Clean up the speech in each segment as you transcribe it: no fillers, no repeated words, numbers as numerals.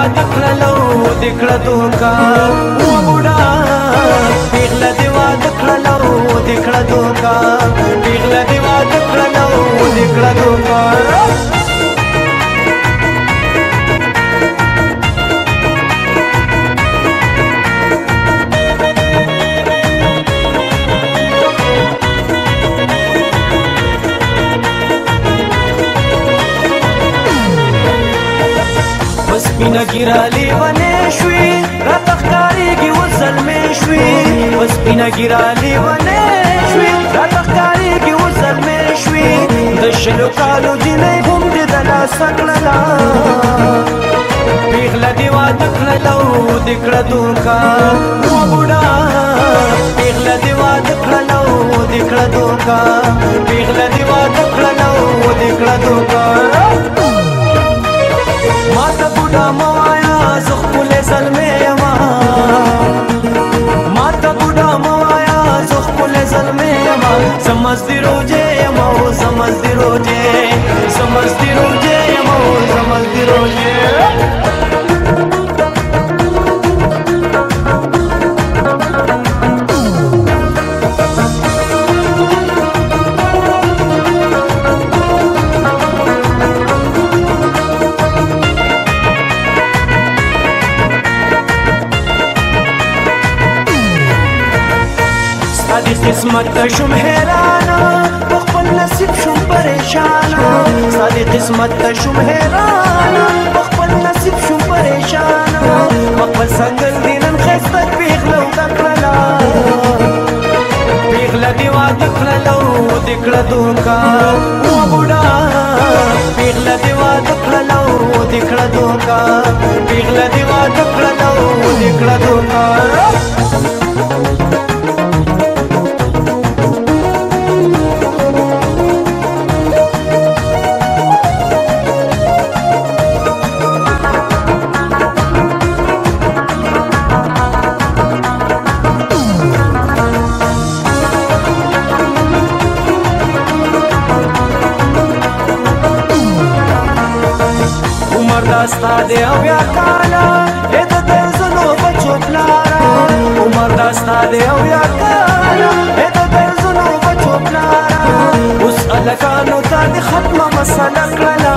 دکړلو دکړدو کا و بوډا پیغله دیوا دکړلو دکړدو کا پیغله دیوا دکړلو دکړدو کا سپینا ګیرا لیوانې شوې راته ښکارېږي اوس زلمې شوې سپینا ګیرا لیوانې شوې راته ښکارېږي اوس زلمې شوې د شلو کالو جینۍ هم دې د لاسه کړله پیغله دې واده کړله دې کړه دوکه و بوډا پیغله دې واده کړله دې کړه دوکه پیغله دې واده کړله دې کړه دوکه ماته بوډا مه وایه زه ښکلی زلمی یمه ماته بوډا مه وایه زه ښکلی زلمی یمه زه مزدي روجې یم او زه مزدي روجې زه مزدي روجې یم او زه مزدي روجې قسمت شم حیرانا بخبل نصیب شم پریشانا سادی قسمت شم حیرانا بخبل نصیب شم پریشانا بخبل سنگل دینن خستک پیغلو دکرلا پیغلا دیوا دکرلو دکر دوکا و بودا پیغلا دیوا دکرلو دکر دوکا پیغلا دیوا دکرلو دکر دوکا داستا دی او یا کالا د درزلو بچو پلارا عمر داستا دی او یا کالا د درزلو بچو پلارا اوس الکانو ته د ختمه مسله کړله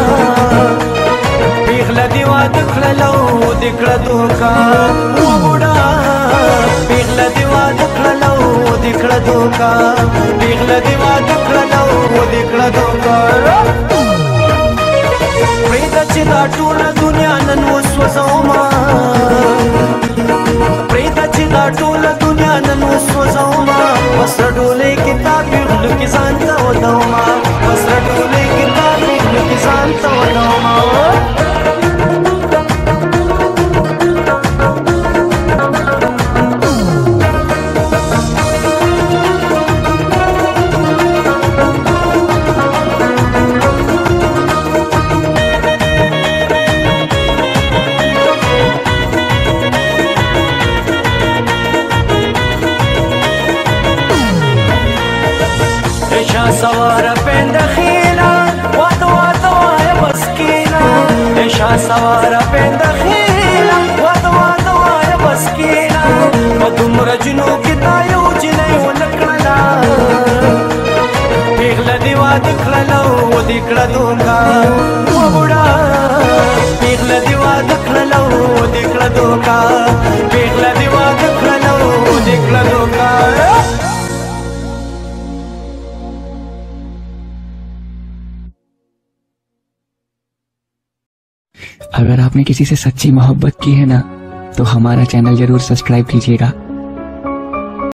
پیغله دې واده کړله دې کړه دوکه و بوډا پیغله دې واده کړله دې کړه دوکه پیغله دې واده کړله دې کړه دوکه پریدا چې دا ټوله دنیا نن وسوځومه پریدا چې دا ټوله دنیا نن وسوځومه وسره ډولۍ کې تا پیغلو کې ځان ته ودومه وسره ډولۍ کې تا پیغلو کې ځان ته ودومه سوار پند خیلا واتو واتو آیا بسکینا ایشا سوار پند خیلا واتو واتو آیا بسکینا مدومر جنو کتا یو جنی ونکڑلا پیغلا دیوا دکڑلا و دکڑا دوکا و بوڑا پیغلا دیوا دکڑلا و دکڑا دوکا پیغلا دیوا دکڑلا و دکڑا دوکا अगर आपने किसी से सच्ची मोहब्बत की है ना तो हमारा चैनल जरूर सब्सक्राइब कीजिएगा।